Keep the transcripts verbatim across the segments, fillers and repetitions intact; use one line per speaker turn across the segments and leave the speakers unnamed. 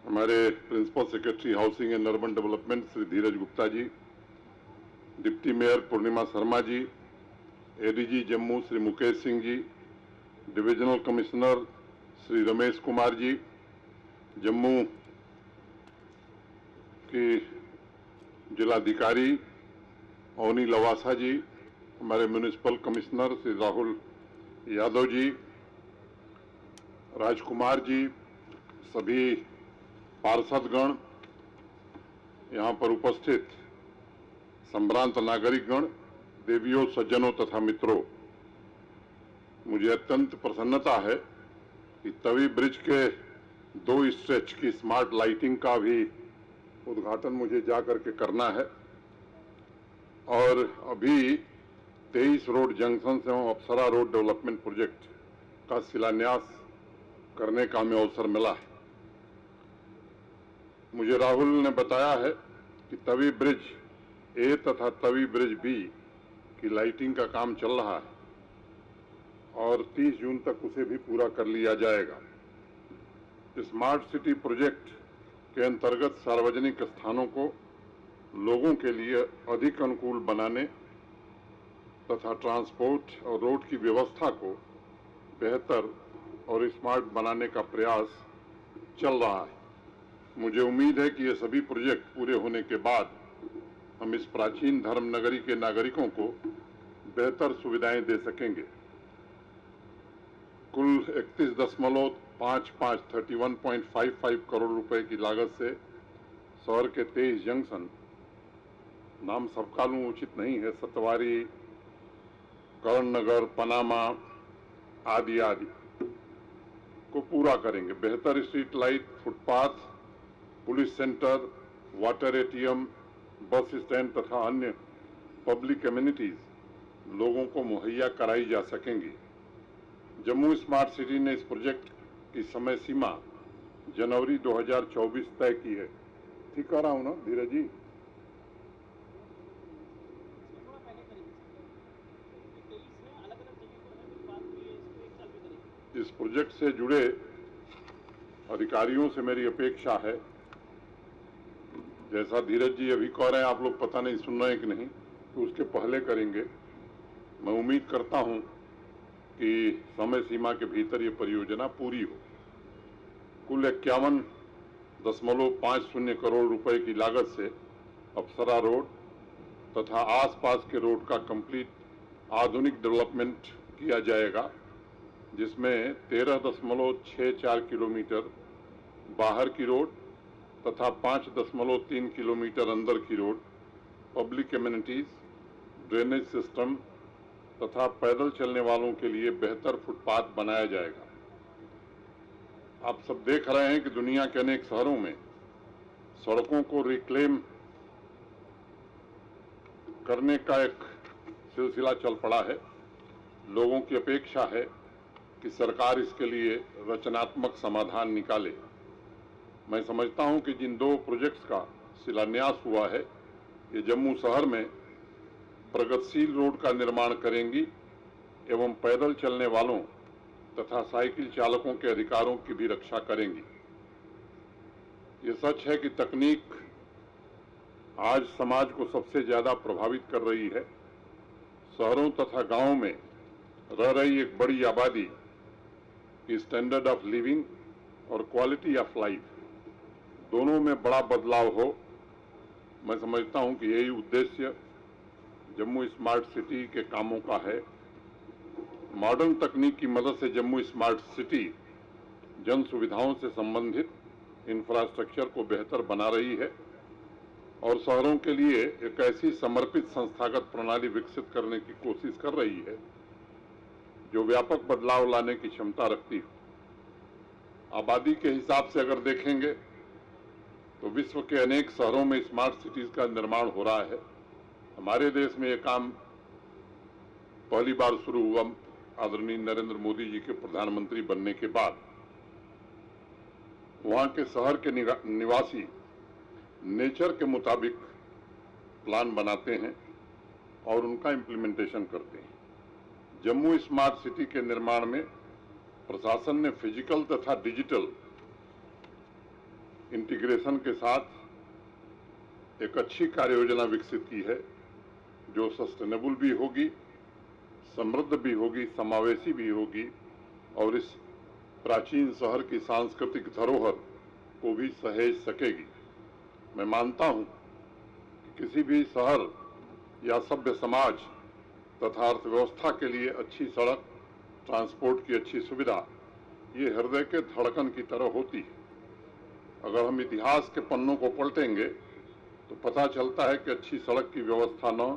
हमारे principal secretary housing and urban development Shri Dheeraj Gupta ji, deputy mayor Purnima Sharma ji, ADG Jammu Shri Mukesh Singh ji, divisional commissioner Shri Ramesh Kumar ji, Jammu की जिलाधिकारी ओनी लवासा जी, हमारे म्यूनिसिपल कमिश्नर श्री राहुल यादव जी, राजकुमार जी, सभी पार्षदगण, यहाँ पर उपस्थित संभ्रांत नागरिकगण, देवियों, सज्जनों तथा मित्रों, मुझे अत्यंत प्रसन्नता है कि तवी ब्रिज के दो स्ट्रेच की स्मार्ट लाइटिंग का भी उद्घाटन मुझे जाकर के करना है और अभी तेईस रोड जंक्शन से अप्सरा रोड डेवलपमेंट प्रोजेक्ट का शिलान्यास करने का हमें अवसर मिला है। मुझे राहुल ने बताया है कि तवी ब्रिज ए तथा तवी ब्रिज बी की लाइटिंग का काम चल रहा है और तीस जून तक उसे भी पूरा कर लिया जाएगा। स्मार्ट सिटी प्रोजेक्ट के अंतर्गत सार्वजनिक स्थानों को लोगों के लिए अधिक अनुकूल बनाने तथा ट्रांसपोर्ट और रोड की व्यवस्था को बेहतर और स्मार्ट बनाने का प्रयास चल रहा है। मुझे उम्मीद है कि ये सभी प्रोजेक्ट पूरे होने के बाद हम इस प्राचीन धर्म नगरी के नागरिकों को बेहतर सुविधाएं दे सकेंगे। कुल इकतीस दशमलव पाँच पाँच thirty one point five five crore रुपए की लागत से शहर के तेईस जंक्शन, नाम सबका लूं उचित नहीं है, सतवारी, कर्ण नगर, पनामा आदि आदि को पूरा करेंगे। बेहतर street light, footpath, police centre, water ATM, bus stand तथा अन्य पब्लिक एमिनिटीज लोगों को मुहैया कराई जा सकेंगी। जम्मू स्मार्ट सिटी ने इस प्रोजेक्ट की समय सीमा जनवरी दो हज़ार चौबीस तय की है। ठीक कह रहा हूं ना धीरज जी? इस प्रोजेक्ट से जुड़े अधिकारियों से मेरी अपेक्षा है, जैसा धीरज जी अभी कह रहे हैं, आप लोग पता नहीं सुन रहे हैं कि नहीं, तो उसके पहले करेंगे। मैं उम्मीद करता हूं कि समय सीमा के भीतर ये परियोजना पूरी हो। कुल इक्यावन दशमलव पाँच शून्य करोड़ रुपए की लागत से अप्सरा रोड तथा आसपास के रोड का कंप्लीट आधुनिक डेवलपमेंट किया जाएगा, जिसमें तेरह दशमलव छः चार किलोमीटर बाहर की रोड तथा पाँच दशमलव तीन किलोमीटर अंदर की road, public amenities, drainage system तथा पैदल चलने वालों के लिए बेहतर फुटपाथ बनाया जाएगा। आप सब देख रहे हैं कि दुनिया के अनेक शहरों में सड़कों को रिक्लेम करने का एक सिलसिला चल पड़ा है। लोगों की अपेक्षा है कि सरकार इसके लिए रचनात्मक समाधान निकाले। मैं समझता हूं कि जिन दो प्रोजेक्ट्स का शिलान्यास हुआ है, ये जम्मू शहर में प्रगतिशील रोड का निर्माण करेंगी एवं पैदल चलने वालों तथा साइकिल चालकों के अधिकारों की भी रक्षा करेंगी। ये सच है कि तकनीक आज समाज को सबसे ज्यादा प्रभावित कर रही है। शहरों तथा गांवों में रह रही एक बड़ी आबादी की स्टैंडर्ड ऑफ लिविंग और क्वालिटी ऑफ लाइफ दोनों में बड़ा बदलाव हो। मैं समझता हूं कि यही उद्देश्य जम्मू स्मार्ट सिटी के कामों का है। मॉडर्न तकनीक की मदद से जम्मू स्मार्ट सिटी जन सुविधाओं से संबंधित इंफ्रास्ट्रक्चर को बेहतर बना रही है और शहरों के लिए एक ऐसी समर्पित संस्थागत प्रणाली विकसित करने की कोशिश कर रही है जो व्यापक बदलाव लाने की क्षमता रखती हो। आबादी के हिसाब से अगर देखेंगे तो विश्व के अनेक शहरों में स्मार्ट सिटीज का निर्माण हो रहा है। हमारे देश में यह काम पहली बार शुरू हुआ आदरणीय नरेंद्र मोदी जी के प्रधानमंत्री बनने के बाद। वहां के शहर के निवासी नेचर के मुताबिक प्लान बनाते हैं और उनका इम्प्लीमेंटेशन करते हैं। जम्मू स्मार्ट सिटी के निर्माण में प्रशासन ने फिजिकल तथा डिजिटल इंटीग्रेशन के साथ एक अच्छी कार्य योजना विकसित की है जो सस्टेनेबल भी होगी, समृद्ध भी होगी, समावेशी भी होगी और इस प्राचीन शहर की सांस्कृतिक धरोहर को भी सहेज सकेगी। मैं मानता हूं कि किसी भी शहर या सभ्य समाज तथा अर्थव्यवस्था के लिए अच्छी सड़क, ट्रांसपोर्ट की अच्छी सुविधा ये हृदय के धड़कन की तरह होती है। अगर हम इतिहास के पन्नों को पलटेंगे तो पता चलता है कि अच्छी सड़क की व्यवस्था न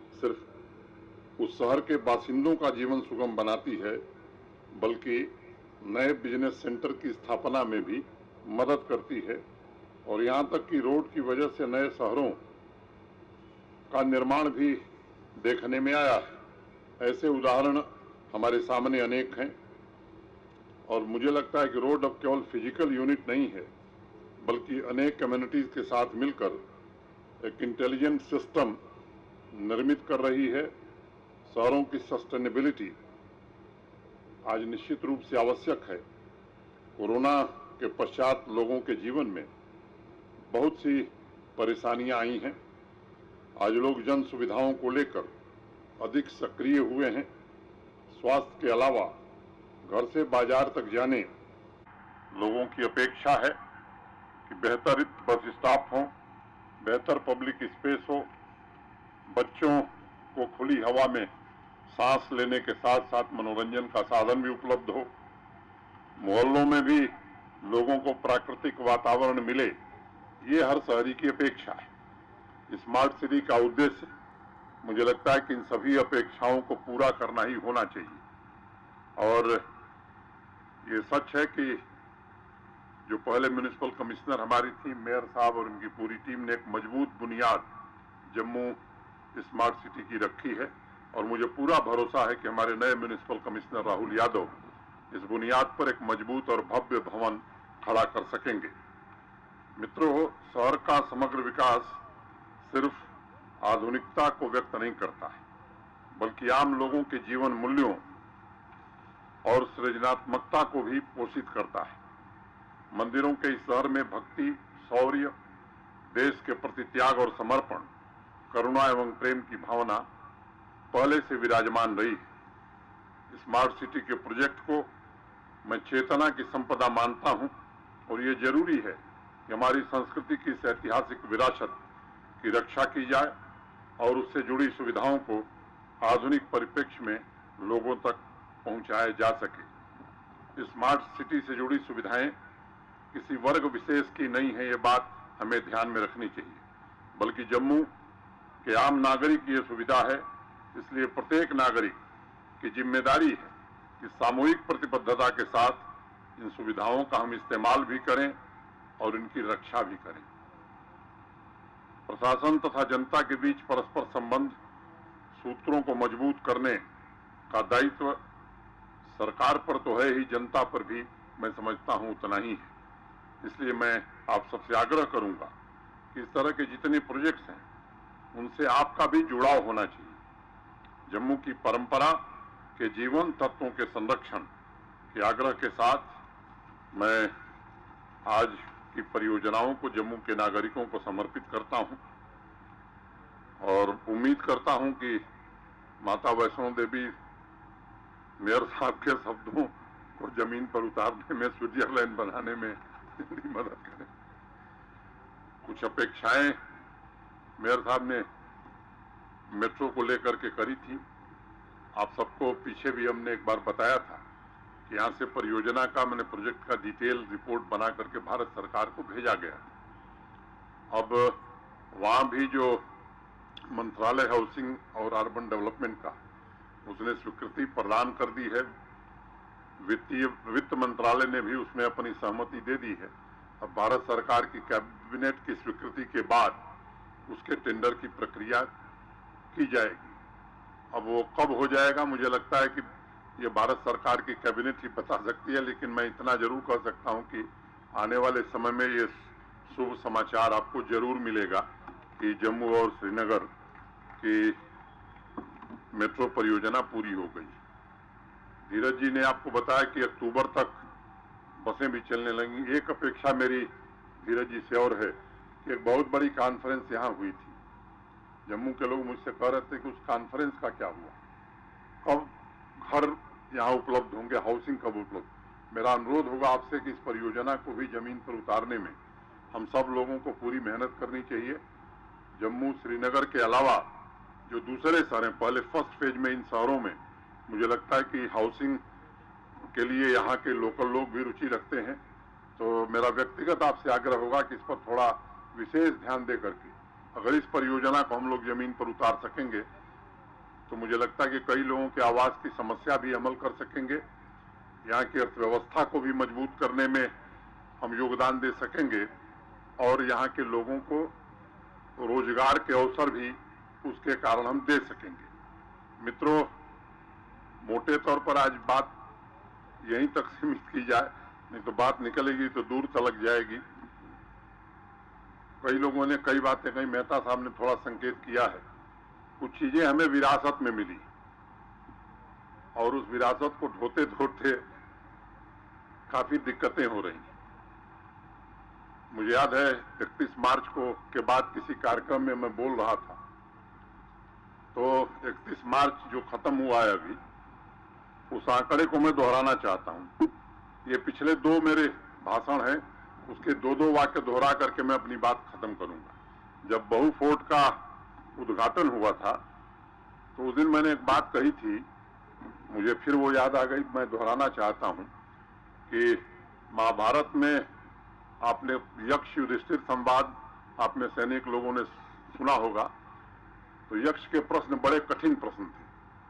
सिर्फ उस शहर के बासिंदों का जीवन सुगम बनाती है, बल्कि नए बिजनेस सेंटर की स्थापना में भी मदद करती है और यहाँ तक कि रोड की वजह से नए शहरों का निर्माण भी देखने में आया है। ऐसे उदाहरण हमारे सामने अनेक हैं और मुझे लगता है कि रोड अब केवल फिजिकल यूनिट नहीं है, बल्कि अनेक कम्युनिटीज के साथ मिलकर एक इंटेलिजेंट सिस्टम निर्मित कर रही है। शहरों की सस्टेनेबिलिटी आज निश्चित रूप से आवश्यक है। कोरोना के पश्चात लोगों के जीवन में बहुत सी परेशानियां आई हैं। आज लोग जन सुविधाओं को लेकर अधिक सक्रिय हुए हैं। स्वास्थ्य के अलावा घर से बाजार तक जाने लोगों की अपेक्षा है कि बेहतर बस स्टॉप हो, बेहतर पब्लिक स्पेस हो, बच्चों को खुली हवा में सांस लेने के साथ साथ मनोरंजन का साधन भी उपलब्ध हो, मोहल्लों में भी लोगों को प्राकृतिक वातावरण मिले, ये हर शहरी की अपेक्षा है। स्मार्ट सिटी का उद्देश्य मुझे लगता है कि इन सभी अपेक्षाओं को पूरा करना ही होना चाहिए। और ये सच है कि जो पहले म्युनिसिपल कमिश्नर हमारी थी, मेयर साहब और उनकी पूरी टीम ने एक मजबूत बुनियाद जम्मू स्मार्ट सिटी की रखी है और मुझे पूरा भरोसा है कि हमारे नए म्युनिसिपल कमिश्नर राहुल यादव इस बुनियाद पर एक मजबूत और भव्य भवन खड़ा कर सकेंगे। मित्रों, शहर का समग्र विकास सिर्फ आधुनिकता को व्यक्त नहीं करता है, बल्कि आम लोगों के जीवन मूल्यों और सृजनात्मकता को भी पोषित करता है। मंदिरों के इस शहर में भक्ति, शौर्य, देश के प्रति त्याग और समर्पण, करुणा एवं प्रेम की भावना पहले से विराजमान रही है। स्मार्ट सिटी के प्रोजेक्ट को मैं चेतना की संपदा मानता हूं और ये जरूरी है कि हमारी संस्कृति की इस ऐतिहासिक विरासत की रक्षा की जाए और उससे जुड़ी सुविधाओं को आधुनिक परिप्रेक्ष्य में लोगों तक पहुंचाया जा सके। स्मार्ट सिटी से जुड़ी सुविधाएं किसी वर्ग विशेष की नहीं है, ये बात हमें ध्यान में रखनी चाहिए, बल्कि जम्मू के आम नागरिक की ये सुविधा है। इसलिए प्रत्येक नागरिक की जिम्मेदारी है कि सामूहिक प्रतिबद्धता के साथ इन सुविधाओं का हम इस्तेमाल भी करें और इनकी रक्षा भी करें। प्रशासन तथा जनता के बीच परस्पर संबंध सूत्रों को मजबूत करने का दायित्व सरकार पर तो है ही, जनता पर भी मैं समझता हूं उतना ही है। इसलिए मैं आप सबसे आग्रह करूंगा कि इस तरह के जितने प्रोजेक्ट्स हैं उनसे आपका भी जुड़ाव होना चाहिए। जम्मू की परंपरा के जीवन तत्वों के संरक्षण के आग्रह के साथ मैं आज की परियोजनाओं को जम्मू के नागरिकों को समर्पित करता हूं और उम्मीद करता हूं कि माता वैष्णो देवी मेयर साहब के शब्दों को जमीन पर उतारने में, स्विट्जरलैंड बनाने में मदद करें। कुछ अपेक्षाएं मेयर साहब ने मेट्रो को लेकर के करी थी। आप सबको पीछे भी हमने एक बार बताया था कि यहाँ से परियोजना का, मैंने प्रोजेक्ट का डिटेल रिपोर्ट बना करके भारत सरकार को भेजा गया। अब वहाँ भी जो मंत्रालय हाउसिंग और अर्बन डेवलपमेंट का, उसने स्वीकृति प्रदान कर दी है। वित्तीय वित्त मंत्रालय ने भी उसमें अपनी सहमति दे दी है। अब भारत सरकार की कैबिनेट की स्वीकृति के बाद उसके टेंडर की प्रक्रिया की जाएगी। अब वो कब हो जाएगा, मुझे लगता है कि ये भारत सरकार की कैबिनेट ही बता सकती है, लेकिन मैं इतना जरूर कह सकता हूं कि आने वाले समय में ये शुभ समाचार आपको जरूर मिलेगा कि जम्मू और श्रीनगर की मेट्रो परियोजना पूरी हो गई। धीरज जी ने आपको बताया कि अक्टूबर तक बसें भी चलने लगेंगी। एक अपेक्षा मेरी धीरज जी से और है कि एक बहुत बड़ी कॉन्फ्रेंस यहाँ हुई थी। जम्मू के लोग मुझसे कह रहे थे कि उस कॉन्फ्रेंस का क्या हुआ, कब घर यहाँ उपलब्ध होंगे, हाउसिंग कब उपलब्ध। मेरा अनुरोध होगा आपसे कि इस परियोजना को भी जमीन पर उतारने में हम सब लोगों को पूरी मेहनत करनी चाहिए। जम्मू श्रीनगर के अलावा जो दूसरे शहर हैं, पहले फर्स्ट फेज में इन शहरों में मुझे लगता है कि हाउसिंग के लिए यहाँ के लोकल लोग भी रुचि रखते हैं। तो मेरा व्यक्तिगत आपसे आग्रह होगा कि इस पर थोड़ा विशेष ध्यान दे करके अगर इस परियोजना को हम लोग जमीन पर उतार सकेंगे तो मुझे लगता है कि कई लोगों के आवास की समस्या भी अमल कर सकेंगे, यहाँ की अर्थव्यवस्था को भी मजबूत करने में हम योगदान दे सकेंगे और यहाँ के लोगों को रोजगार के अवसर भी उसके कारण हम दे सकेंगे। मित्रों, मोटे तौर पर आज बात यहीं तक सीमित की जाए, नहीं तो बात निकलेगी तो दूर तलक जाएगी। कई लोगों ने कई बातें कही, मेहता साहब ने थोड़ा संकेत किया है। कुछ चीजें हमें विरासत में मिली और उस विरासत को ढोते ढोते काफी दिक्कतें हो रही हैं। मुझे याद है इकतीस मार्च को के बाद किसी कार्यक्रम में मैं बोल रहा था, तो इकतीस मार्च जो खत्म हुआ है अभी, उस आंकड़े को मैं दोहराना चाहता हूं। ये पिछले दो मेरे भाषण हैं, उसके दो दो वाक्य दोहरा करके मैं अपनी बात खत्म करूंगा। जब बहू फोर्ट का उद्घाटन हुआ था तो उस दिन मैंने एक बात कही थी, मुझे फिर वो याद आ गई, मैं दोहराना चाहता हूं कि महाभारत में आपने यक्ष युधिष्ठिर संवाद आप में सैनिक लोगों ने सुना होगा। तो यक्ष के प्रश्न बड़े कठिन प्रश्न थे।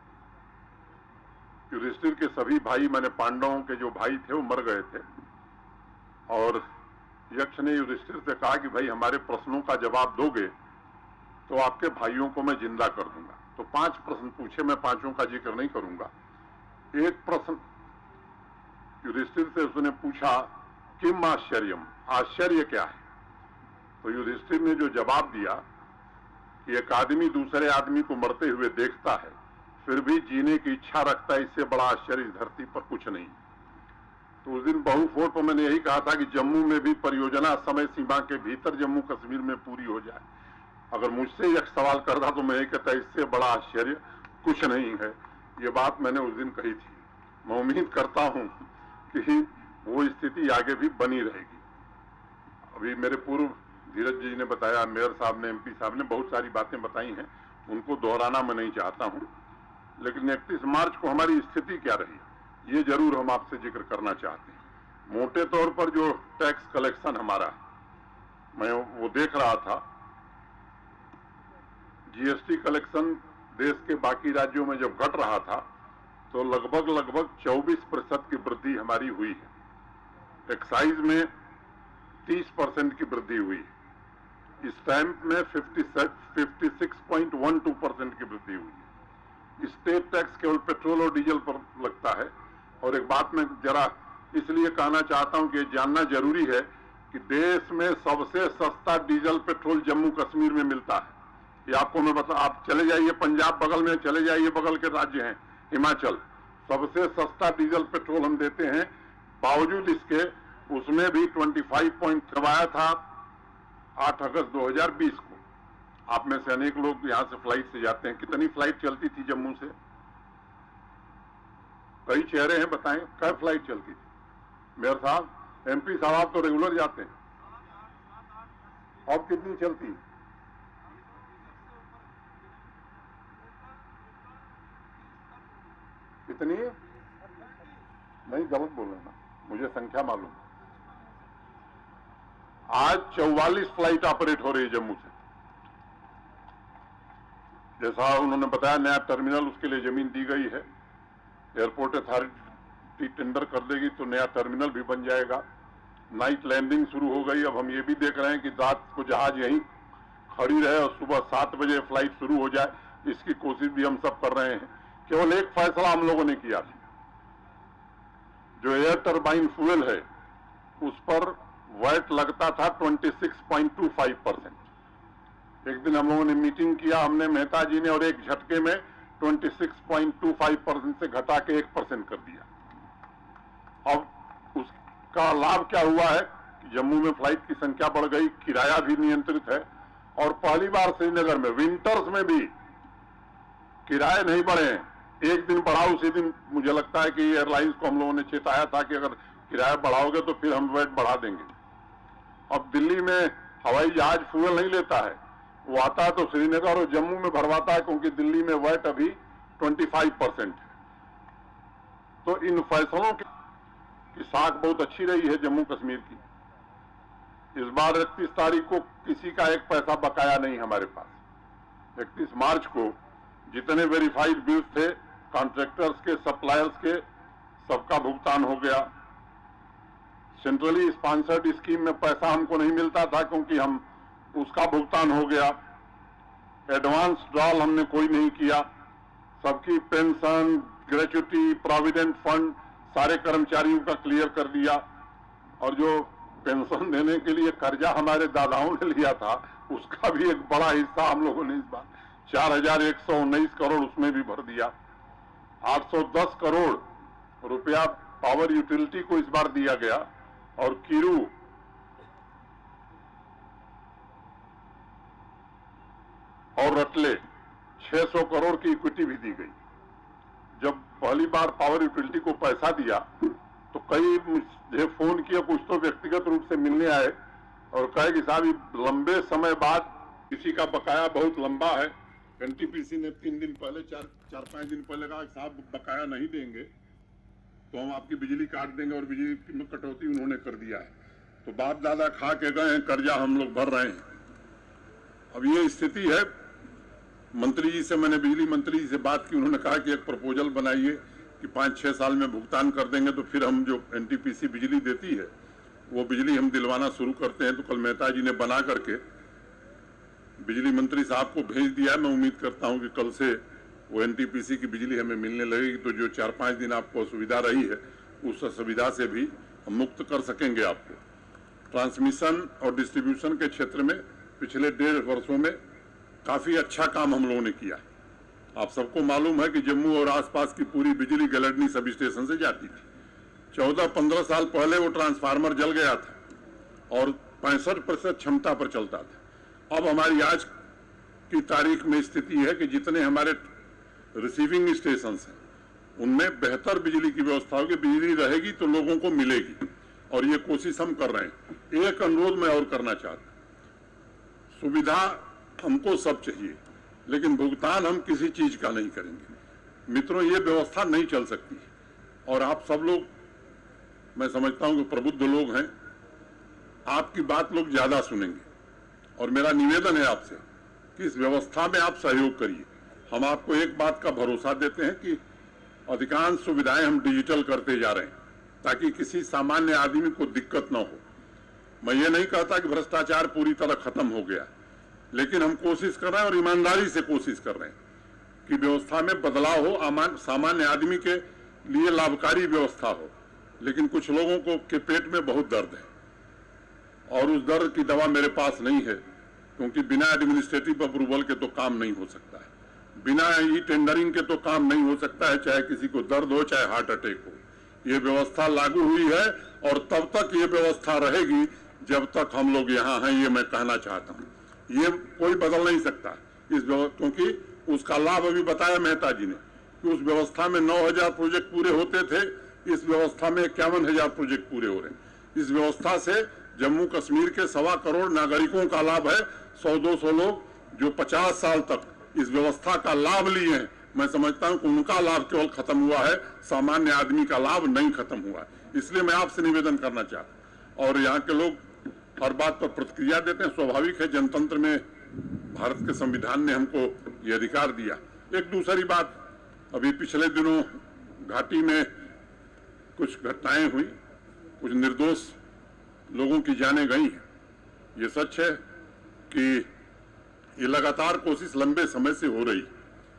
युधिष्ठिर के सभी भाई, मैंने पांडवों के जो भाई थे वो मर गए थे और यक्ष ने युधिष्ठिर से कहा कि भाई हमारे प्रश्नों का जवाब दोगे तो आपके भाइयों को मैं जिंदा कर दूंगा। तो पांच प्रश्न पूछे, मैं पांचों का जिक्र नहीं करूंगा। एक प्रश्न युधिष्ठिर से उसने पूछा, किम आश्चर्यम, आश्चर्य क्या है। तो युधिष्ठिर ने जो जवाब दिया कि एक आदमी दूसरे आदमी को मरते हुए देखता है फिर भी जीने की इच्छा रखता है, इससे बड़ा आश्चर्य इस धरती पर कुछ नहीं। तो उस दिन बहू फोर्ट पर मैंने यही कहा था कि जम्मू में भी परियोजना समय सीमा के भीतर जम्मू कश्मीर में पूरी हो जाए। अगर मुझसे एक सवाल करता तो मैं यही कहता, इससे बड़ा आश्चर्य कुछ नहीं है। ये बात मैंने उस दिन कही थी। मैं उम्मीद करता हूं कि वो स्थिति आगे भी बनी रहेगी। अभी मेरे पूर्व धीरज जी ने बताया, मेयर साहब ने, एमपी साहब ने बहुत सारी बातें बताई हैं, उनको दोहराना मैं नहीं चाहता हूं। लेकिन इकतीस मार्च को हमारी स्थिति क्या रही ये जरूर हम आपसे जिक्र करना चाहते हैं। मोटे तौर पर जो टैक्स कलेक्शन हमारा, मैं वो देख रहा था, जीएसटी कलेक्शन देश के बाकी राज्यों में जब घट रहा था तो लगभग लगभग चौबीस प्रतिशत की वृद्धि हमारी हुई है। एक्साइज में तीस परसेंट की वृद्धि हुई है। स्टैंप में छप्पन पॉइंट बारह परसेंट की वृद्धि हुई है। स्टेट टैक्स केवल पेट्रोल और डीजल पर लगता है। और एक बात मैं जरा इसलिए कहना चाहता हूं कि ये जानना जरूरी है कि देश में सबसे सस्ता डीजल पेट्रोल जम्मू कश्मीर में मिलता है। ये आपको मैं बता, आप चले जाइए पंजाब बगल में, चले जाइए बगल के राज्य हैं, हिमाचल, सबसे सस्ता डीजल पेट्रोल हम देते हैं। बावजूद इसके उसमें भी पच्चीस पॉइंट करवाया था आठ अगस्त दो हज़ार बीस को। आप में से अनेक लोग यहां से फ्लाइट से जाते हैं, कितनी फ्लाइट चलती थी जम्मू से? कई चेहरे हैं, बताएं क्या फ्लाइट चलती थी? मेयर साहब, एमपी साहब, आप तो रेगुलर जाते हैं, अब कितनी चलती? कितनी? नहीं, गलत बोल रहे ना, मुझे संख्या मालूम। आज चौवालीस फ्लाइट ऑपरेट हो रही है जम्मू से। जैसा उन्होंने बताया, नया टर्मिनल, उसके लिए जमीन दी गई है। एयरपोर्ट अथॉरिटी टेंडर कर देगी तो नया टर्मिनल भी बन जाएगा। नाइट लैंडिंग शुरू हो गई। अब हम ये भी देख रहे हैं कि रात को जहाज यहीं खड़ी रहे और सुबह सात बजे फ्लाइट शुरू हो जाए, इसकी कोशिश भी हम सब कर रहे हैं। केवल एक फैसला हम लोगों ने किया था, जो एयर टरबाइन फ्यूल है उस पर वैट लगता था छब्बीस पॉइंट दो पाँच परसेंट। एक दिन हम लोगों ने मीटिंग किया, हमने मेहता जी ने, और एक झटके में छब्बीस पॉइंट दो पाँच परसेंट से घटा के एक परसेंट कर दिया। अब उसका लाभ क्या हुआ है? जम्मू में फ्लाइट की संख्या बढ़ गई, किराया भी नियंत्रित है और पहली बार श्रीनगर में विंटर्स में भी किराए नहीं बढ़े हैं। एक दिन बढ़ा, उसी दिन मुझे लगता है कि एयरलाइंस को हम लोगों ने चेताया था कि अगर किराया बढ़ाओगे तो फिर हम रेट बढ़ा देंगे। अब दिल्ली में हवाई जहाज फ्यूल नहीं लेता है, वो आता है तो श्रीनगर और जम्मू में भरवाता है, क्योंकि दिल्ली में वैट अभी पच्चीस परसेंट है। तो इन फैसलों की, की साख बहुत अच्छी रही है जम्मू कश्मीर की। इस बार इकतीस तारीख को किसी का एक पैसा बकाया नहीं हमारे पास। इकतीस मार्च को जितने वेरीफाइड बिल्स थे कॉन्ट्रैक्टर्स के, सप्लायर्स के, सबका भुगतान हो गया। सेंट्रली स्पॉन्सर्ड स्कीम में पैसा हमको नहीं मिलता था, क्योंकि हम उसका भुगतान हो गया। एडवांस ड्रॉल हमने कोई नहीं किया। सबकी पेंशन, ग्रेच्युटी, प्रोविडेंट फंड सारे कर्मचारियों का क्लियर कर दिया। और जो पेंशन देने के लिए कर्जा हमारे दादाओं ने लिया था, उसका भी एक बड़ा हिस्सा हम लोगों ने इस बार चार हजार एक सौ उन्नीस करोड़ उसमें भी भर दिया। आठ सौ दस करोड़ रुपया पावर यूटिलिटी को इस बार दिया गया और कीरू और रटले छह सौ करोड़ की इक्विटी भी दी गई। जब पहली बार पावर यूटिलिटी को पैसा दिया तो कई मुझे फोन किया, कुछ तो व्यक्तिगत रूप से मिलने आए और कहे कि साहब लंबे समय बाद किसी का बकाया बहुत लंबा है। एनटीपीसी ने तीन दिन पहले, चार चार पांच दिन पहले कहा साहब बकाया नहीं देंगे तो हम आपकी बिजली काट देंगे, और बिजली में कटौती उन्होंने कर दिया है। तो बाप दादा खा के गए हैं, कर्जा हम लोग भर रहे हैं। अब ये स्थिति है। मंत्री जी से मैंने, बिजली मंत्री जी से बात की, उन्होंने कहा कि एक प्रपोजल बनाइए कि पाँच छः साल में भुगतान कर देंगे तो फिर हम जो एनटीपीसी बिजली देती है वो बिजली हम दिलवाना शुरू करते हैं। तो कल मेहता जी ने बना करके बिजली मंत्री साहब को भेज दिया है। मैं उम्मीद करता हूं कि कल से वो एनटीपीसी की बिजली हमें मिलने लगेगी, तो जो चार पाँच दिन आपको असुविधा रही है उस असुविधा से भी हम मुक्त कर सकेंगे आपको। ट्रांसमिशन और डिस्ट्रीब्यूशन के क्षेत्र में पिछले डेढ़ वर्षों में काफ़ी अच्छा काम हम लोगों ने किया है। आप सबको मालूम है कि जम्मू और आसपास की पूरी बिजली गलडनी सब स्टेशन से जाती थी। चौदह पंद्रह साल पहले वो ट्रांसफार्मर जल गया था और पैंसठ प्रतिशत क्षमता पर चलता था। अब हमारी आज की तारीख में स्थिति है कि जितने हमारे रिसीविंग स्टेशन हैं उनमें बेहतर बिजली की व्यवस्था होगी। बिजली रहेगी तो लोगों को मिलेगी, और ये कोशिश हम कर रहे हैं। एक अनुरोध मैं और करना चाहता हूं, सुविधा हमको सब चाहिए, लेकिन भुगतान हम किसी चीज का नहीं करेंगे। मित्रों, ये व्यवस्था नहीं चल सकती, और आप सब लोग, मैं समझता हूं कि प्रबुद्ध लोग हैं, आपकी बात लोग ज्यादा सुनेंगे, और मेरा निवेदन है आपसे कि इस व्यवस्था में आप सहयोग करिए। हम आपको एक बात का भरोसा देते हैं कि अधिकांश सुविधाएं हम डिजिटल करते जा रहे हैं ताकि किसी सामान्य आदमी को दिक्कत न हो। मैं ये नहीं कहता कि भ्रष्टाचार पूरी तरह खत्म हो गया, लेकिन हम कोशिश कर रहे हैं और ईमानदारी से कोशिश कर रहे हैं कि व्यवस्था में बदलाव हो, सामान्य आदमी के लिए लाभकारी व्यवस्था हो। लेकिन कुछ लोगों को के पेट में बहुत दर्द है, और उस दर्द की दवा मेरे पास नहीं है, क्योंकि बिना एडमिनिस्ट्रेटिव अप्रूवल के तो काम नहीं हो सकता है, बिना ई टेंडरिंग के तो काम नहीं हो सकता है, चाहे किसी को दर्द हो चाहे हार्ट अटैक हो। ये व्यवस्था लागू हुई है और तब तक ये व्यवस्था रहेगी जब तक हम लोग यहाँ हैं, ये मैं कहना चाहता हूँ। ये कोई बदल नहीं सकता इस व्यवस्था, क्योंकि उसका लाभ अभी बताया मेहता जी ने कि उस व्यवस्था में नौ हजार प्रोजेक्ट पूरे होते थे, इस व्यवस्था में इक्यावन हजार प्रोजेक्ट पूरे हो रहे हैं। इस व्यवस्था से जम्मू कश्मीर के सवा करोड़ नागरिकों का लाभ है। सौ दो सौ लोग जो पचास साल तक इस व्यवस्था का लाभ लिए हैं, मैं समझता हूं कि उनका लाभ केवल खत्म हुआ है, सामान्य आदमी का लाभ नहीं खत्म हुआ है। इसलिए मैं आपसे निवेदन करना चाहता हूं। और यहाँ के लोग हर बात पर प्रतिक्रिया देते हैं, स्वाभाविक है, जनतंत्र में भारत के संविधान ने हमको ये अधिकार दिया। एक दूसरी बात, अभी पिछले दिनों घाटी में कुछ घटनाएं हुई, कुछ निर्दोष लोगों की जानें गई हैं। ये सच है कि ये लगातार कोशिश लंबे समय से हो रही,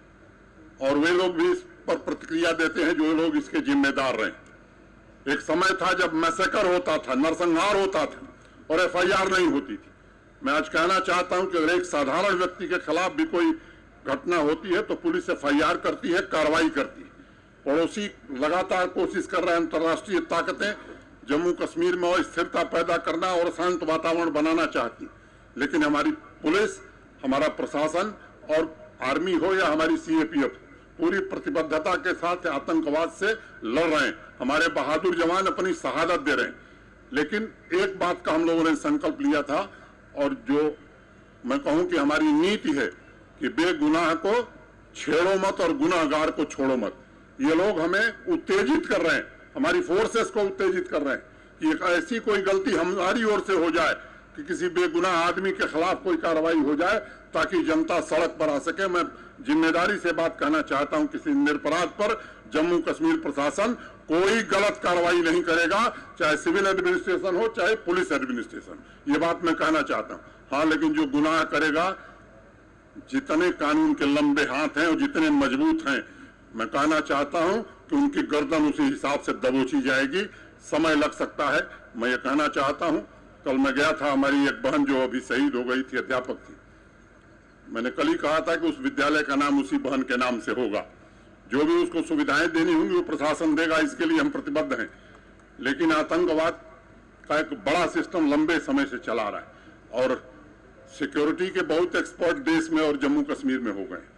और वे लोग भी इस पर प्रतिक्रिया देते हैं जो लोग इसके जिम्मेदार रहे। एक समय था जब मैसेकर होता था, नरसंहार होता था और एफ आई आर नहीं होती थी। मैं आज कहना चाहता हूं कि अगर एक साधारण व्यक्ति के खिलाफ भी कोई घटना होती है तो पुलिस एफ आई आर करती है, कार्रवाई करती है। पड़ोसी लगातार कोशिश कर रहे हैं, अंतर्राष्ट्रीय ताकतें जम्मू कश्मीर में और स्थिरता पैदा करना और शांत वातावरण बनाना चाहती, लेकिन हमारी पुलिस, हमारा प्रशासन और आर्मी हो या हमारी सीएपीएफ पूरी प्रतिबद्धता के साथ आतंकवाद से लड़ रहे हैं। हमारे बहादुर जवान अपनी शहादत दे रहे हैं। लेकिन एक बात का हम लोगों ने संकल्प लिया था, और जो मैं कहूं कि हमारी नीति है कि बेगुनाह को छेड़ो मत और गुनाहगार को छोड़ो मत। ये लोग हमें उत्तेजित कर रहे हैं, हमारी फोर्सेस को उत्तेजित कर रहे हैं कि एक ऐसी कोई गलती हमारी ओर से हो जाए कि किसी बेगुनाह आदमी के खिलाफ कोई कार्रवाई हो जाए ताकि जनता सड़क पर आ सके। मैं जिम्मेदारी से बात कहना चाहता हूं, किसी निरपराध पर जम्मू कश्मीर प्रशासन कोई गलत कार्रवाई नहीं करेगा, चाहे सिविल एडमिनिस्ट्रेशन हो चाहे पुलिस एडमिनिस्ट्रेशन। ये बात मैं कहना चाहता हूं। हाँ, लेकिन जो गुनाह करेगा, जितने कानून के लंबे हाथ हैं और जितने मजबूत हैं, मैं कहना चाहता हूं कि उनकी गर्दन उसी हिसाब से दबोची जाएगी। समय लग सकता है। मैं ये कहना चाहता हूं, कल मैं गया था, हमारी एक बहन जो अभी शहीद हो गई थी, अध्यापक थी, मैंने कल ही कहा था कि उस विद्यालय का नाम उसी बहन के नाम से होगा। जो भी उसको सुविधाएं देनी होंगी वो प्रशासन देगा, इसके लिए हम प्रतिबद्ध हैं। लेकिन आतंकवाद का एक बड़ा सिस्टम लंबे समय से चला रहा है और सिक्योरिटी के बहुत एक्सपर्ट देश में और जम्मू कश्मीर में हो गए।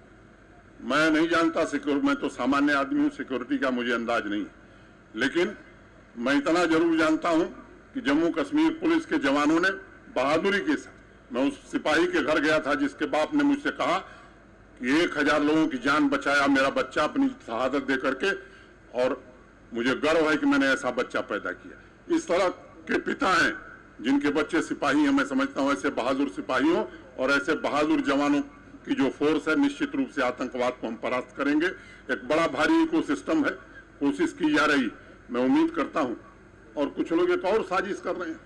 मैं नहीं जानता सिक्योरिटी, मैं तो सामान्य आदमी हूं, सिक्योरिटी का मुझे अंदाज नहीं है, लेकिन मैं इतना जरूर जानता हूं कि जम्मू कश्मीर पुलिस के जवानों ने बहादुरी के साथ, मैं उस सिपाही के घर गया था जिसके बाप ने मुझसे कहा कि एक हजार लोगों की जान बचाया मेरा बच्चा अपनी शहादत दे करके, और मुझे गर्व है कि मैंने ऐसा बच्चा पैदा किया। इस तरह के पिता हैं जिनके बच्चे सिपाही हैं। मैं समझता हूं ऐसे बहादुर सिपाहियों और ऐसे बहादुर जवानों की जो फोर्स है, निश्चित रूप से आतंकवाद को हम परास्त करेंगे। एक बड़ा भारी इकोसिस्टम है, कोशिश की जा रही, मैं उम्मीद करता हूं। और कुछ लोग एक और साजिश कर रहे हैं,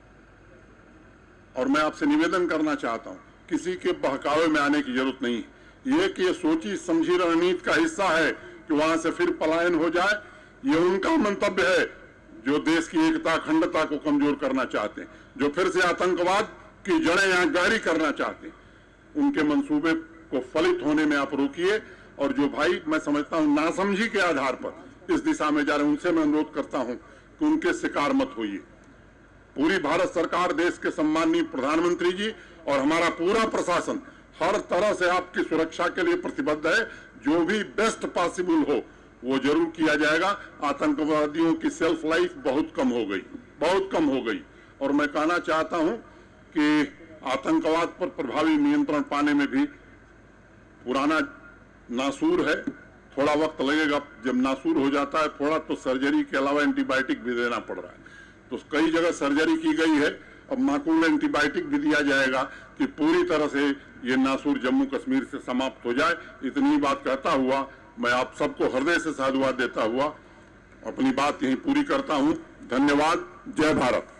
और मैं आपसे निवेदन करना चाहता हूं, किसी के बहकावे में आने की जरूरत नहीं है। ये कि ये सोची समझी रणनीति का हिस्सा है कि वहां से फिर पलायन हो जाए, ये उनका मंतव्य है जो देश की एकता अखंडता को कमजोर करना चाहते हैं, जो फिर से आतंकवाद की जड़ें यहां गहरी करना चाहते हैं। उनके मंसूबे को फलित होने में आप रोकिए, और जो भाई मैं समझता हूं नासमझी के आधार पर इस दिशा में जा रहे हैं, उनसे मैं अनुरोध करता हूं कि उनके शिकार मत होइए। पूरी भारत सरकार, देश के सम्माननीय प्रधानमंत्री जी और हमारा पूरा प्रशासन हर तरह से आपकी सुरक्षा के लिए प्रतिबद्ध है। जो भी बेस्ट पॉसिबल हो वो जरूर किया जाएगा। आतंकवादियों की सेल्फ लाइफ बहुत कम हो गई, बहुत कम हो गई। और मैं कहना चाहता हूं कि आतंकवाद पर प्रभावी नियंत्रण पाने में भी पुराना नासूर है, थोड़ा वक्त लगेगा। जब नासूर हो जाता है थोड़ा, तो सर्जरी के अलावा एंटीबायोटिक भी देना पड़ रहा है। तो कई जगह सर्जरी की गई है, अब माकूल एंटीबायोटिक भी दिया जाएगा कि पूरी तरह से ये नासूर जम्मू कश्मीर से समाप्त हो जाए। इतनी बात कहता हुआ मैं आप सबको हृदय से साधुवाद देता हुआ अपनी बात यहीं पूरी करता हूं। धन्यवाद। जय भारत।